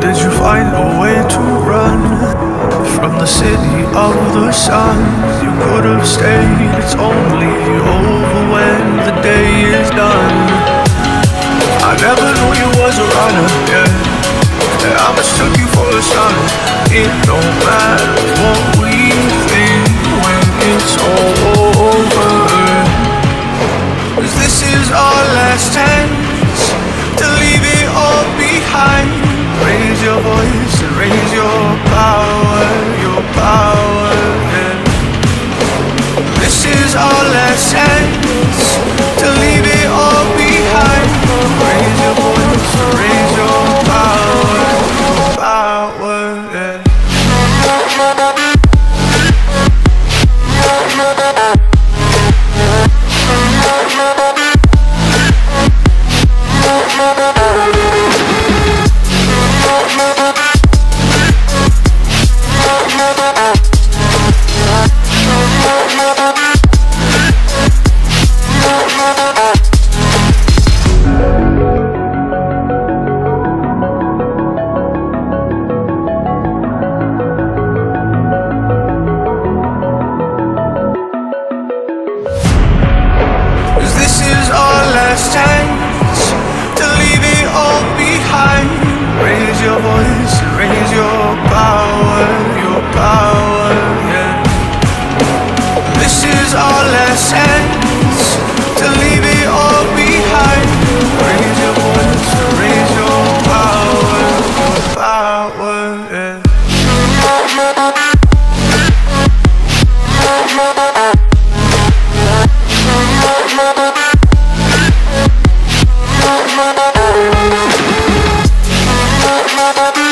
Did you find a way to run from the city of the sun? You could have stayed, it's only over when the day is done. I never knew you was a runner, yeah. I mistook you for the sun. It don't matter what we think when it's all over, 'cause this is our last chance to leave it all behind. Raise your voice and raise your power, yeah. This is our last chance to leave it all behind. Raise your voice and raise your power, yeah. This is our last chance to leave it all behind. Raise your voice and raise your power, yeah. This is our last chance to leave it all behind. Raise your voice and raise your power, yeah. Bye.